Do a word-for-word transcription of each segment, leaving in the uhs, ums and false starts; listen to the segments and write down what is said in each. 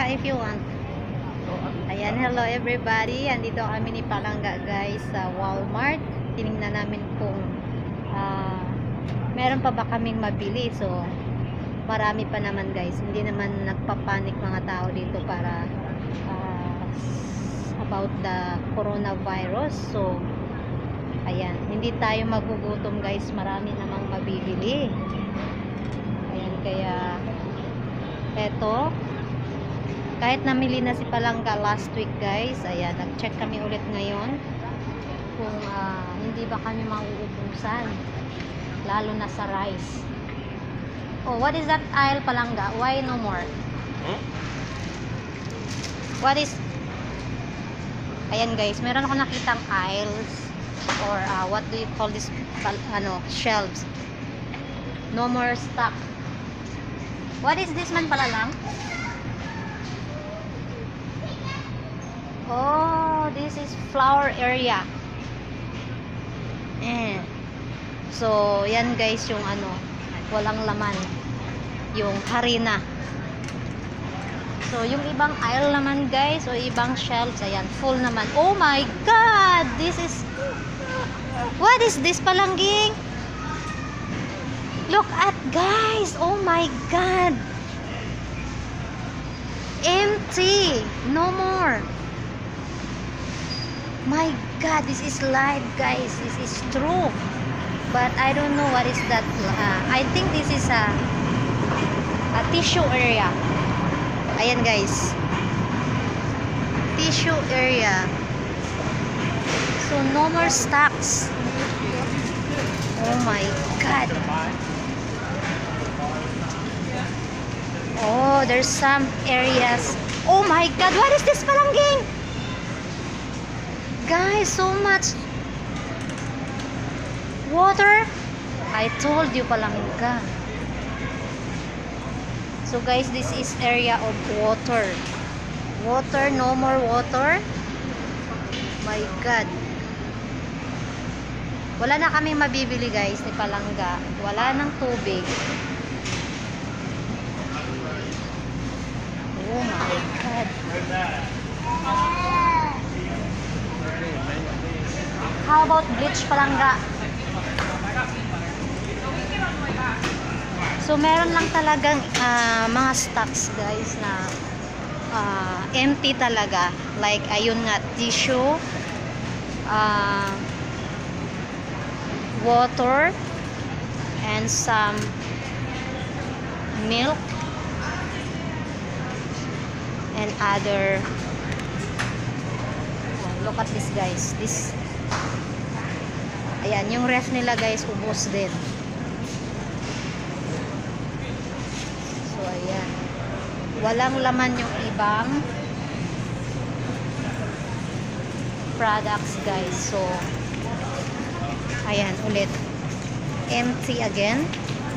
Palangga if you want. Ayan, hello everybody. Andito kami ni Palangga guys sa Walmart. Tinignan namin kung uh, meron pa ba kaming mabili. So, marami pa naman guys. Hindi naman nagpapanik mga tao dito para uh, about the coronavirus. So, ayan, hindi tayo magugutom guys. Marami namang mabibili. Ayan, kaya eto, kahit namili na si Palangga last week guys, ayan, nag-check kami ulit ngayon kung uh, hindi ba kami mauubusan, lalo na sa rice. Oh, what is that aisle, Palangga? Why no more? Hmm? What is, ayan guys, meron ako nakitang aisles or uh, what do you call this, ano, shelves. No more stock. What is this man pala lang? Oh, this is flower area. Eh. So, yan guys yung ano, walang laman. Yung harina. So, yung ibang aisle naman guys, o ibang shelves, ayan, full naman. Oh my God! This is... What is this, Palangging? Look at guys! Oh my God! Empty! No more! My God, this is live guys. This is true. But I don't know what is that. Uh, I think this is a, a tissue area. Ayan guys. Tissue area. So no more stocks. Oh my God. Oh, there's some areas. Oh my God, what is this, Palangging? Guys, so much water. I told you, Palangga. So guys, this is area of water. Water, no more water. My God. Wala na kami mabibili guys ni Palangga. Wala nang tubig. Oh my God. How about bleach, Palangga? So, meron lang talagang uh, mga stocks, guys, na uh, empty talaga. Like, ayun nga, tissue, uh, water, and some milk, and other. Look at this, guys. This, ayan, yung ref nila guys, ubos din. So, ayan. Walang laman yung ibang products guys. So, ayan, ulit. Empty again.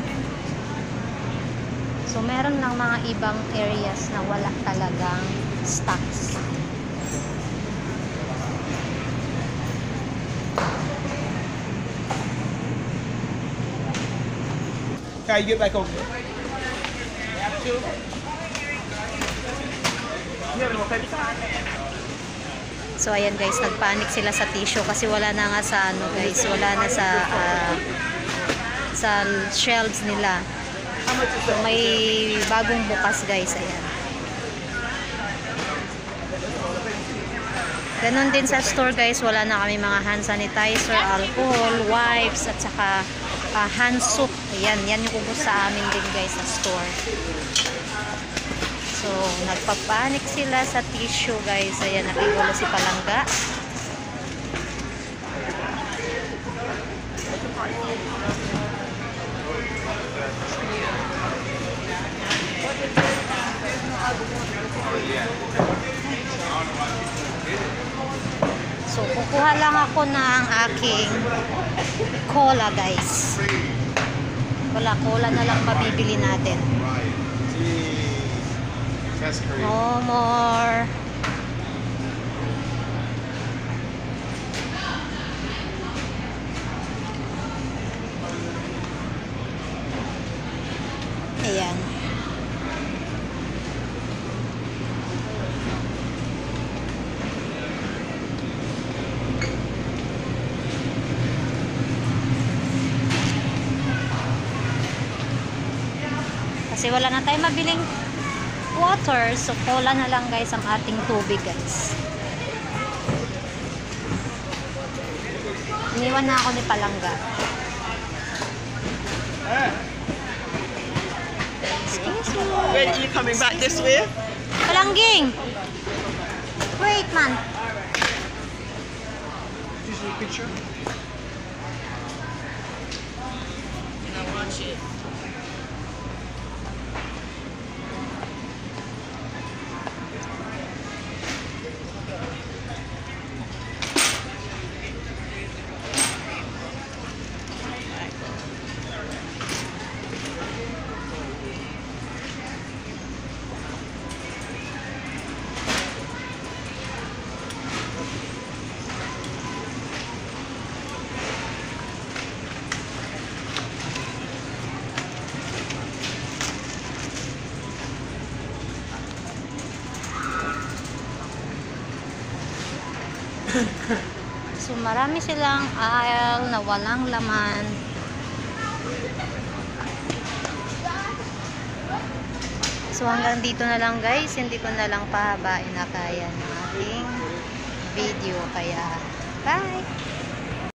So, meron lang mga ibang areas na wala talagang stocks. Okay, you get back over there. So ayan guys, nagpanic sila sa tissue kasi wala na nga sa ano guys, wala na sa uh, sa shelves nila. So may bagong bukas guys, ayan. Ganon din sa store guys, wala na kami mga hand sanitizer, alcohol, wipes, at saka uh, hand soap. Ayan, yan yung ubos sa amin din guys sa store. So, nagpapanik sila sa tissue guys. Ayan, nakigulo si Palangga. So, kukuha lang ako ng aking cola guys. Wala, cola na lang mabibili natin. No more. Ayan. Kasi wala na tayong mabiling water. So, cola na lang guys ang ating tubig guys. Iniwan na ako ni Palangga. Excuse me. When are you coming back this way? Palangging! Wait, man. Just a picture. Now watch it. So, marami silang aisle na walang laman. So, hanggang dito na lang guys. Hindi ko na lang pahabain na kaya ng ating video. Kaya, bye!